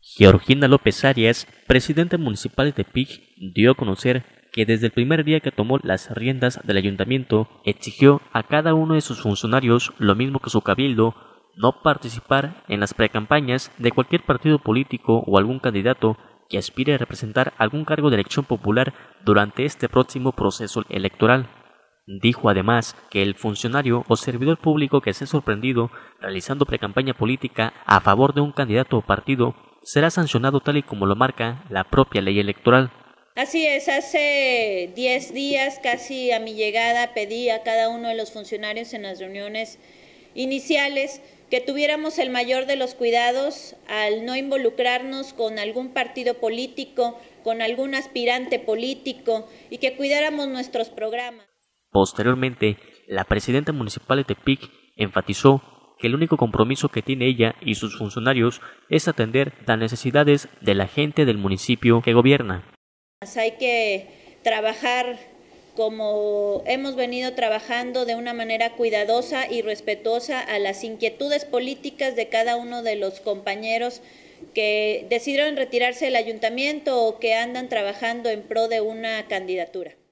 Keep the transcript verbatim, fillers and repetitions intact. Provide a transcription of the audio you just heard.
Georgina López Arias, presidenta municipal de Tepic, dio a conocer que desde el primer día que tomó las riendas del ayuntamiento, exigió a cada uno de sus funcionarios, lo mismo que su cabildo, no participar en las precampañas de cualquier partido político o algún candidato que aspire a representar algún cargo de elección popular durante este próximo proceso electoral. Dijo además que el funcionario o servidor público que esté sorprendido realizando precampaña política a favor de un candidato o partido será sancionado tal y como lo marca la propia ley electoral. Así es, hace diez días, casi a mi llegada, pedí a cada uno de los funcionarios en las reuniones iniciales que tuviéramos el mayor de los cuidados al no involucrarnos con algún partido político, con algún aspirante político y que cuidáramos nuestros programas. Posteriormente, la presidenta municipal de Tepic enfatizó que el único compromiso que tiene ella y sus funcionarios es atender las necesidades de la gente del municipio que gobierna. Hay que trabajar como hemos venido trabajando de una manera cuidadosa y respetuosa a las inquietudes políticas de cada uno de los compañeros que decidieron retirarse del ayuntamiento o que andan trabajando en pro de una candidatura.